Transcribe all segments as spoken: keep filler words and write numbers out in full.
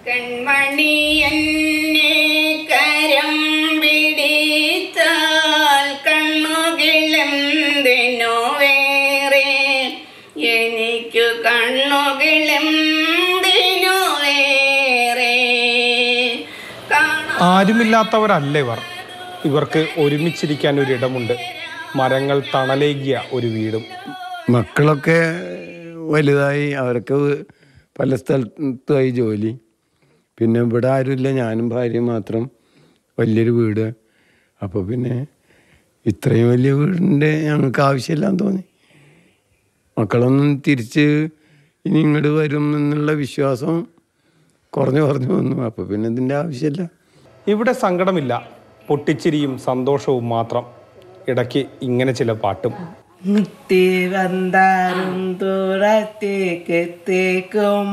കൺമണി എന്നെ കരം പിടിച്ചാൽ കണ്ണുകളെന്തിനോ വേറെ, എനിക്കു കണ്ണുകളെന്തിനോ വേറെ. ആരുമില്ലാത്തവരല്ല ഇവർ. ഇവർക്ക് ഒരുമിച്ചിരിക്കാൻ ഒരിടമുണ്ട്, മരങ്ങൾ തണലേകിയ ഒരു വീടും. മക്കളൊക്കെ വലുതായി, അവരൊക്കെ പല സ്ഥലത്തായി ജോലി. പിന്നെ ഇവിടെ ആരുമില്ല, ഞാനും ഭാര്യയും മാത്രം. വലിയൊരു വീട്. അപ്പോൾ പിന്നെ ഇത്രയും വലിയ വീടിൻ്റെ ഞങ്ങൾക്ക് ആവശ്യമില്ലാന്ന് തോന്നി. മക്കളൊന്നും തിരിച്ച് ഇനി ഇങ്ങോട്ട് വരും എന്നുള്ള വിശ്വാസം കുറഞ്ഞു കുറഞ്ഞു വന്നു. അപ്പോൾ പിന്നെ ഇതിൻ്റെ ആവശ്യമില്ല. ഇവിടെ സങ്കടമില്ല, പൊട്ടിച്ചിരിയും സന്തോഷവും മാത്രം. ഇടയ്ക്ക് ഇങ്ങനെ ചില പാട്ടും. മുത്തി വന്താരും തുറത്തേക്കെത്തേക്കും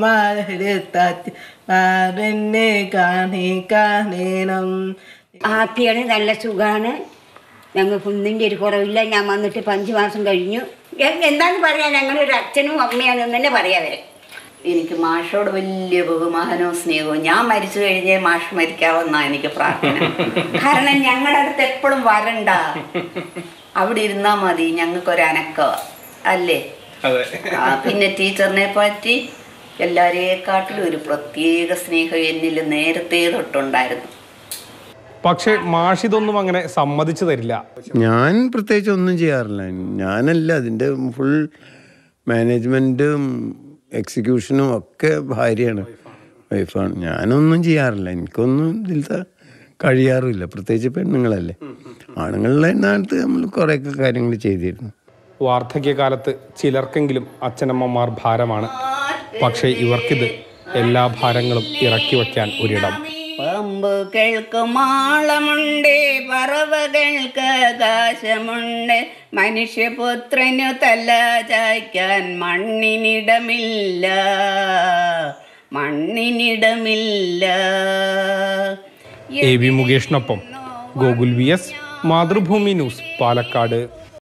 മാറിനെ കാണി കാണണം. ഹാപ്പിയാണ്, നല്ല സുഖമാണ്. ഞങ്ങൾക്ക് ഒന്നിൻ്റെ ഒരു കുറവില്ല. ഞാൻ വന്നിട്ട് അഞ്ച് മാസം കഴിഞ്ഞു. എന്താണെന്ന് പറയാൻ ഞങ്ങളൊരു അച്ഛനും അമ്മയാണെന്ന് തന്നെ പറയാം വരെ. എനിക്ക് മാഷോട് വലിയ ബഹുമാനവും സ്നേഹവും. ഞാൻ മരിച്ചു കഴിഞ്ഞേ മാഷ് മരിക്കാവുന്ന എനിക്ക് പ്രാർത്ഥന. കാരണം ഞങ്ങളുടെ അടുത്ത് എപ്പോഴും വരണ്ട, അവിടെ ഇരുന്നാ മതി, ഞങ്ങൾക്കൊരനക്ക അല്ലേ. പിന്നെ ടീച്ചറിനെ പറ്റി എല്ലാവരെക്കാട്ടിലും ഒരു പ്രത്യേക സ്നേഹം എന്നിൽ നേരത്തെ തൊട്ടുണ്ടായിരുന്നു. പക്ഷെ മാഷിതൊന്നും അങ്ങനെ സമ്മതിച്ചു തരില്ല. ഞാൻ പ്രത്യേകിച്ച് ഒന്നും ചെയ്യാറില്ല. ഞാനല്ല, അതിൻ്റെ ഫുൾ മാനേജ്മെൻറ്റും എക്സിക്യൂഷനും ഒക്കെ ഭാര്യയാണ്, വൈഫാണ്. ഞാനൊന്നും ചെയ്യാറില്ല. എനിക്കൊന്നും ഇതിൽ കഴിയാറില്ല. പ്രത്യേകിച്ച് പെണ്ണുങ്ങളല്ലേ. ആണുങ്ങളുടെ നാളത്ത് നമ്മൾ കുറേയൊക്കെ കാര്യങ്ങൾ ചെയ്തിരുന്നു. വാർദ്ധക്യകാലത്ത് ചിലർക്കെങ്കിലും അച്ഛനമ്മമാർ ഭാരമാണ്. പക്ഷേ ഇവർക്കിത് എല്ലാ ഭാരങ്ങളും ഇറക്കി വയ്ക്കാൻ ഒരിടം. പറമ്പുകൾക്ക് മാളമുണ്ട്, പറവകൾക്ക് ആകാശമുണ്ട്, മനുഷ്യപുത്രനു തല ചായ്ക്കാൻ മണ്ണിനിടമില്ല, മണ്ണിനിടമില്ല. എ വി മുകേഷിനൊപ്പം Gokul V S, Mathrubhumi news, Palakkad.